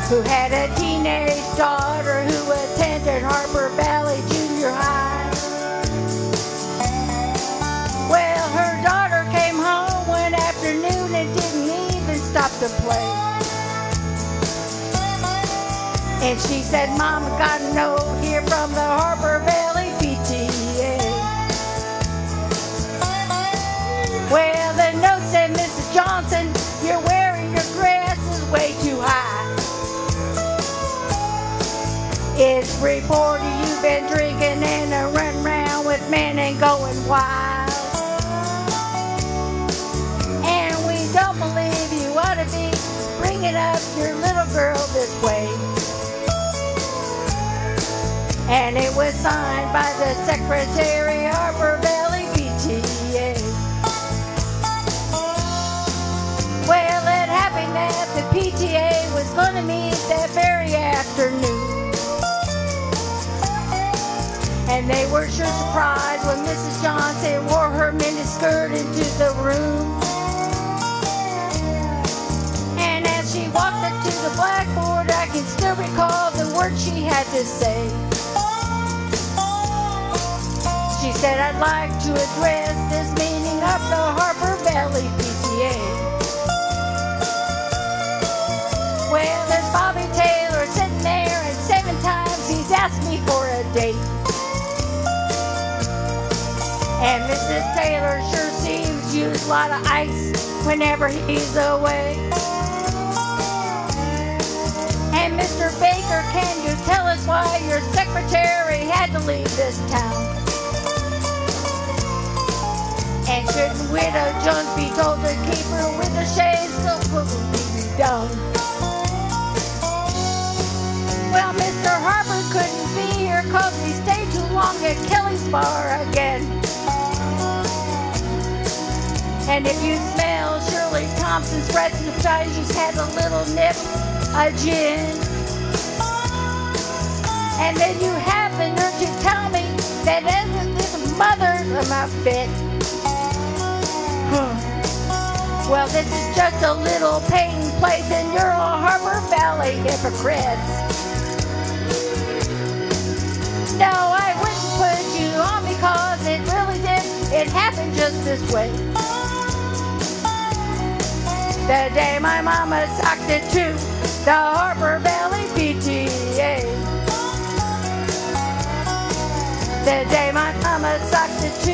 who had a teenage daughter who attended Harper Valley Junior High. Well, her daughter came home one afternoon and didn't even stop to play. And she said, Mom, I got a note here from the Harper Valley PTA. Well, the note said, Mrs. Johnson, you're wearing your glasses way too high. It's reported you've been drinking and running around with men and going wild. And we don't believe you ought to be bringing up your little girl this way. And it was signed by the Secretary, Harper Valley PTA. Well, it happened that the PTA was going to meet that very afternoon. And they were sure surprised when Mrs. Johnson wore her miniskirt into the room. And as she walked up to the blackboard, I can still recall the words she had to say. She said, I'd like to address this meeting of the Harper Valley PTA. Well, there's Bobby Taylor sitting there, and 7 times he's asked me for a date. And Mrs. Taylor sure seems to use a lot of ice whenever he's away. And Mr. Baker, can you tell us why your secretary had to leave this town? And shouldn't Widow Jones be told to keep her with the shades till be done? Well, Mr. Harper couldn't be here cause he stayed too long at Kelly's bar again. And if you smell Shirley Thompson's red mustache, she's had a little nip of gin. And then you have the nerve to tell me that the mothers are not fit. Well, this is just a little painting place and you're a Harper Valley hypocrites. No, I wouldn't put you on because it really did. It happened just this way. The day my mama socked it to the Harper Valley PTA. The day my mama socked it to